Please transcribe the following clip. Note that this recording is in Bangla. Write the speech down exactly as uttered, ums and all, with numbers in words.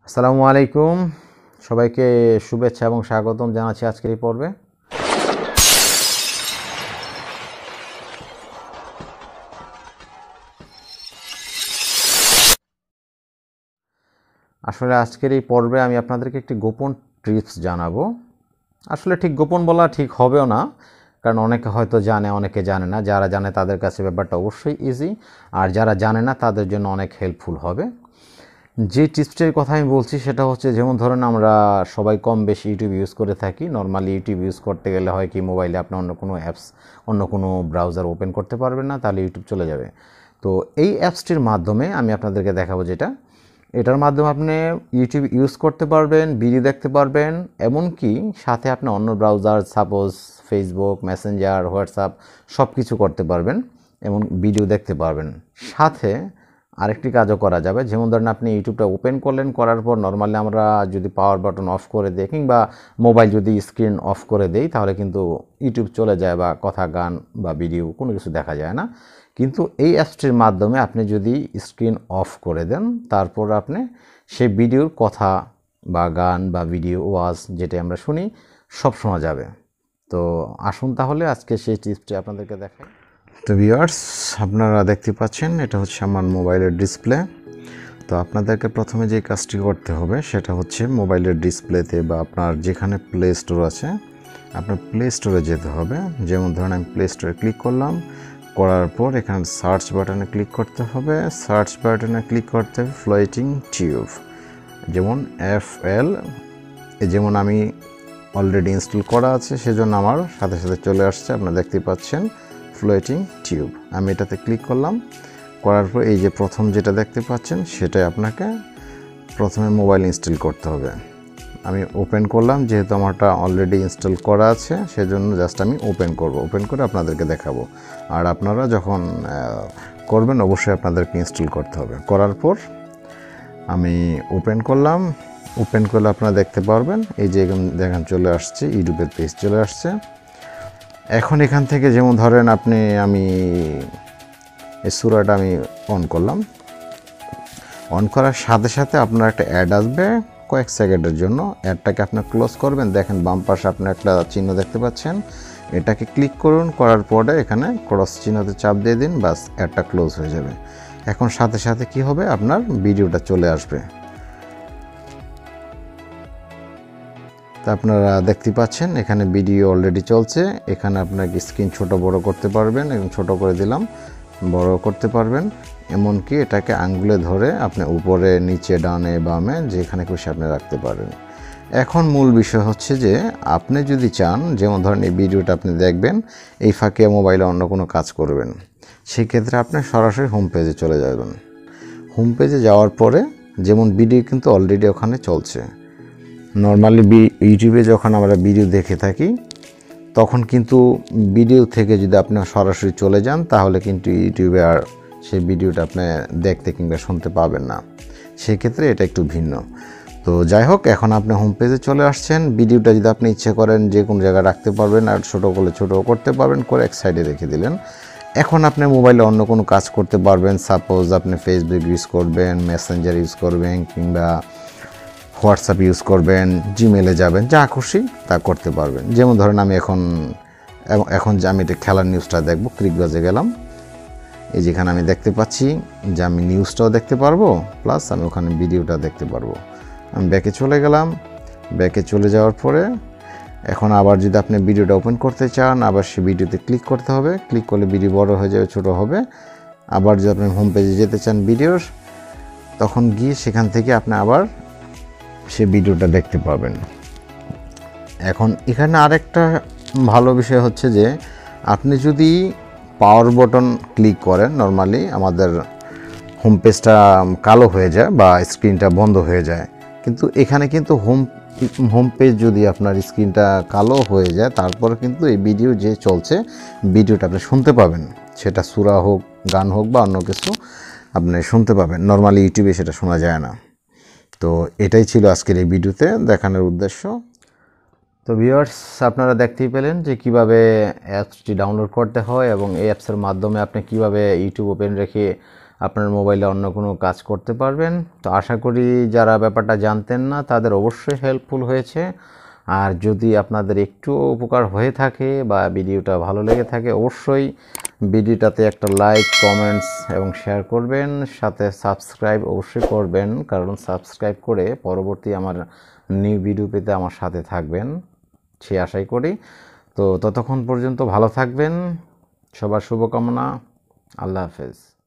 আসসালামু আলাইকুম সবাইকে শুভেচ্ছা এবং স্বাগতম জানাচ্ছি আজকের এই পর্বে। আসলে আজকের এই পর্বে আমি আপনাদেরকে একটি গোপন টিপস জানাবো। আসলে ঠিক গোপন বলা ঠিক হবেও না, কারণ অনেকে হয়তো জানে, অনেকে জানে না। যারা জানে তাদের কাছে ব্যাপারটা অবশ্যই ইজি, আর যারা জানে না তাদের জন্য অনেক হেল্পফুল হবে। যে টিপসটির কথা আমি বলছি সেটা হচ্ছে, যেমন ধরেন আমরা সবাই কম বেশি ইউটিউব ইউজ করে থাকি। নর্মালি ইউটিউব ইউজ করতে গেলে হয় কি, মোবাইলে আপনি অন্য কোনো অ্যাপস, অন্য কোনো ব্রাউজার ওপেন করতে পারবেন না, তাহলে ইউটিউব চলে যাবে। তো এই অ্যাপসটির মাধ্যমে আমি আপনাদেরকে দেখাবো, যেটা এটার মাধ্যমে আপনি ইউটিউব ইউজ করতে পারবেন, ভিডিও দেখতে পারবেন, এমনকি সাথে আপনি অন্য browser, suppose Facebook, Messenger, WhatsApp সব কিছু করতে পারবেন এবং ভিডিও দেখতে পারবেন। সাথে আরেকটি কাজও করা যাবে, যেমন ধরেন আপনি ইউটিউবটা ওপেন করলেন, করার পর নর্মালি আমরা যদি পাওয়ার বাটন অফ করে দিই কিংবা মোবাইল যদি স্ক্রিন অফ করে দেই, তাহলে কিন্তু ইউটিউব চলে যায় বা কথা, গান বা ভিডিও কোনো কিছু দেখা যায় না। কিন্তু এই অ্যাপসটির মাধ্যমে আপনি যদি স্ক্রিন অফ করে দেন, তারপর আপনি সেই ভিডিওর কথা বা গান বা ভিডিও ওয়াজ যেটা আমরা শুনি সব শোনা যাবে। তো আসুন তাহলে আজকে সেই টিপসটি আপনাদেরকে দেখাই। তো ভিউয়ার্স, আপনারা দেখতে পাচ্ছেন এটা হচ্ছে আমার মোবাইলের ডিসপ্লে। তো আপনাদেরকে প্রথমে যে কাজটি করতে হবে সেটা হচ্ছে মোবাইলের ডিসপ্লেতে বা আপনার যেখানে প্লে স্টোর আছে, আপনার প্লে স্টোরে যেতে হবে। যেমন ধরেন আমি প্লে স্টোরে ক্লিক করলাম, করার পর এখানে সার্চ বাটনে ক্লিক করতে হবে। সার্চ বাটনে ক্লিক করতে হবে ফ্লোটিং টিউব, যেমন এফ এল, যেমন আমি অলরেডি ইনস্টল করা আছে সেজন্য আমার সাথে সাথে চলে আসছে, আপনারা দেখতে পাচ্ছেন ফ্লোটিং টিউব। আমি এটাতে ক্লিক করলাম, করার পর এই যে প্রথম যেটা দেখতে পাচ্ছেন সেটাই আপনাকে প্রথমে মোবাইল ইনস্টল করতে হবে। আমি ওপেন করলাম, যেহেতু আমারটা অলরেডি ইনস্টল করা আছে সেজন্য জাস্ট আমি ওপেন করব। ওপেন করে আপনাদেরকে দেখাবো, আর আপনারা যখন করবেন অবশ্যই আপনাদেরকে ইনস্টল করতে হবে। করার পর আমি ওপেন করলাম, ওপেন করলে আপনারা দেখতে পারবেন এই যে দেখেন চলে আসছে, ইউটিউবের পেজ চলে আসছে। এখন এখান থেকে যেমন ধরেন আপনি, আমি এই সূরাটা আমি অন করলাম, অন করার সাথে সাথে আপনার একটা অ্যাড আসবে কয়েক সেকেন্ডের জন্য। অ্যাডটাকে আপনি ক্লোজ করবেন। দেখেন বাম পাশে আপনি একটা চিহ্ন দেখতে পাচ্ছেন, এটাকে ক্লিক করুন। করার পরে এখানে ক্রস চিহ্নতে চাপ দিয়ে দিন, বাস অ্যাডটা ক্লোজ হয়ে যাবে। এখন সাথে সাথে কি হবে, আপনার ভিডিওটা চলে আসবে। তা আপনারা দেখতে পাচ্ছেন এখানে ভিডিও অলরেডি চলছে। এখানে আপনাকে স্ক্রিন ছোট বড় করতে পারবেন, এবং ছোট করে দিলাম, বড় করতে পারবেন। এমনকি এটাকে আঙ্গুলে ধরে আপনি উপরে, নিচে, ডানে, বামে যেখানে খুশি আপনি রাখতে পারেন। এখন মূল বিষয় হচ্ছে যে আপনি যদি চান, যেমন ধরেন এই ভিডিওটা আপনি দেখবেন, এই ফাঁকে মোবাইলে অন্য কোনো কাজ করবেন, সেক্ষেত্রে আপনি সরাসরি হোম পেজে চলে যাবেন। হোম পেজে যাওয়ার পরে যেমন ভিডিও কিন্তু অলরেডি ওখানে চলছে। নর্মালি ইউটিউবে যখন আমরা ভিডিও দেখে থাকি তখন কিন্তু ভিডিও থেকে যদি আপনি সরাসরি চলে যান, তাহলে কিন্তু ইউটিউবে আর সেই ভিডিওটা আপনি দেখতে কিংবা শুনতে পাবেন না। সেক্ষেত্রে এটা একটু ভিন্ন। তো যাই হোক, এখন আপনি হোম পেজে চলে আসছেন। ভিডিওটা যদি আপনি ইচ্ছে করেন যে কোনো জায়গায় রাখতে পারবেন, আর ছোটো করলে ছোটো করতে পারবেন, করে এক সাইডে রেখে দিলেন। এখন আপনি মোবাইলে অন্য কোনো কাজ করতে পারবেন। সাপোজ আপনি ফেসবুক ইউজ করবেন, মেসেঞ্জার ইউজ করবেন, কিংবা হোয়াটসঅ্যাপ ইউজ করবেন, জিমেলে যাবেন, যা খুশি তা করতে পারবেন। যেমন ধরেন আমি এখন এখন যে আমি এটা খেলার নিউজটা দেখব, ক্রিকবাজে গেলাম, এই যেখানে আমি দেখতে পাচ্ছি যে আমি নিউজটাও দেখতে পারবো, প্লাস আমি ওখানে ভিডিওটা দেখতে পারবো। আমি ব্যাকে চলে গেলাম। ব্যাকে চলে যাওয়ার পরে এখন আবার যদি আপনি ভিডিওটা ওপেন করতে চান, আবার সেই ভিডিওতে ক্লিক করতে হবে। ক্লিক করলে ভিডিও বড় হয়ে যাবে, ছোটো হবে। আবার যদি আপনি হোম পেজে যেতে চান ভিডিওর, তখন গিয়ে সেখান থেকে আপনি আবার সে ভিডিওটা দেখতে পাবেন। এখন এখানে আরেকটা ভালো বিষয় হচ্ছে যে আপনি যদি পাওয়ার বাটন ক্লিক করেন, নর্মালি আমাদের হোম পেজটা কালো হয়ে যায় বা স্ক্রিনটা বন্ধ হয়ে যায়, কিন্তু এখানে কিন্তু হোম হোম পেজ যদি আপনার স্ক্রিনটা কালো হয়ে যায়, তারপরে কিন্তু এই ভিডিও যে চলছে ভিডিওটা আপনি শুনতে পাবেন। সেটা সূরা হোক, গান হোক বা অন্য কিছু আপনি শুনতে পাবেন। নর্মালি ইউটিউবে সেটা শোনা যায় না। তো এটাই ছিল আজকের এই ভিডিওতে দেখানোর উদ্দেশ্য। তো ভিউয়ার্স, আপনারা দেখতেই পেলেন যে কিভাবে অ্যাপসটি ডাউনলোড করতে হয় এবং এই অ্যাপসের মাধ্যমে আপনি কিভাবে ইউটিউব ওপেন রেখে আপনার মোবাইলে অন্য কোনো কাজ করতে পারবেন। তো আশা করি যারা ব্যাপারটা জানতেন না তাদের অবশ্যই হেল্পফুল হয়েছে। আর যদি আপনাদের একটু উপকার হয়ে থাকে বা ভিডিওটা ভালো লেগে থাকে অবশ্যই ভিডিওটাতে একটা লাইক, কমেন্টস এবং শেয়ার করবেন, সাথে সাবস্ক্রাইব অবশ্যই করবেন, কারণ সাবস্ক্রাইব করে পরবর্তী আমার নিউ ভিডিও পেতে আমার সাথে থাকবেন সে আশাই করি। তো ততক্ষণ পর্যন্ত ভালো থাকবেন, সবার শুভকামনা। আল্লাহ হাফেজ।